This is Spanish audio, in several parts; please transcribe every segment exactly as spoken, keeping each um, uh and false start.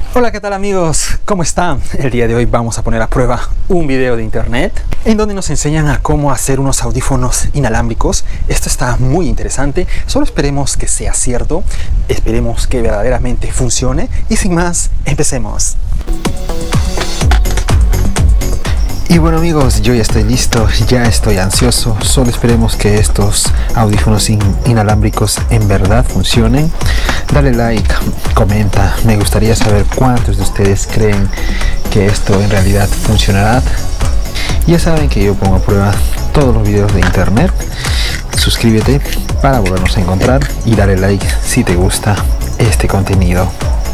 Hola, ¿qué tal amigos? ¿Cómo están? El día de hoy vamos a poner a prueba un video de internet en donde nos enseñan a cómo hacer unos audífonos inalámbricos. Esto está muy interesante, solo esperemos que sea cierto, esperemos que verdaderamente funcione y sin más, empecemos. Y bueno amigos, yo ya estoy listo, ya estoy ansioso, solo esperemos que estos audífonos in inalámbricos en verdad funcionen. Dale like, comenta, me gustaría saber cuántos de ustedes creen que esto en realidad funcionará. Ya saben que yo pongo a prueba todos los videos de internet. Suscríbete para volvernos a encontrar y dale like si te gusta este contenido.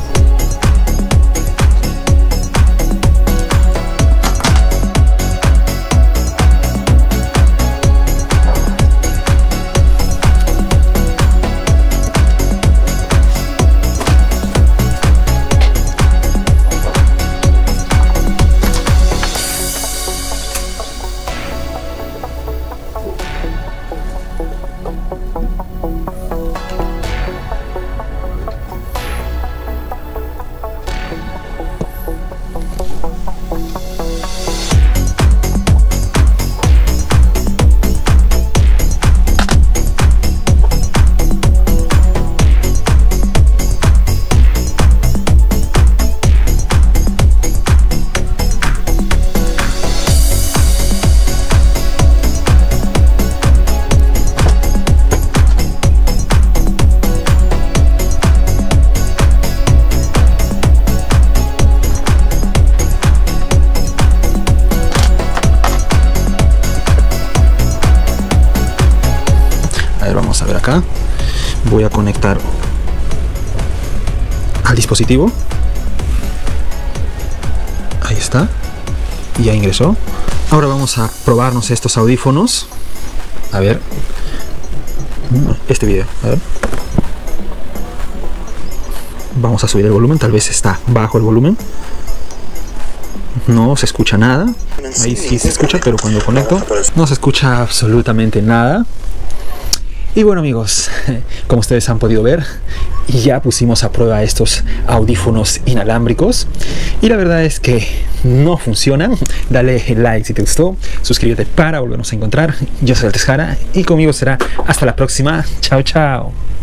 Vamos a ver acá, voy a conectar al dispositivo, ahí está, ya ingresó. Ahora vamos a probarnos estos audífonos, a ver, este video, a ver. Vamos a subir el volumen, tal vez está bajo el volumen, no se escucha nada, ahí sí se escucha, pero cuando conecto no se escucha absolutamente nada. Y bueno amigos, como ustedes han podido ver, ya pusimos a prueba estos audífonos inalámbricos y la verdad es que no funcionan. Dale like si te gustó, suscríbete para volvernos a encontrar. Yo soy Altesjara y conmigo será hasta la próxima. Chao, chao.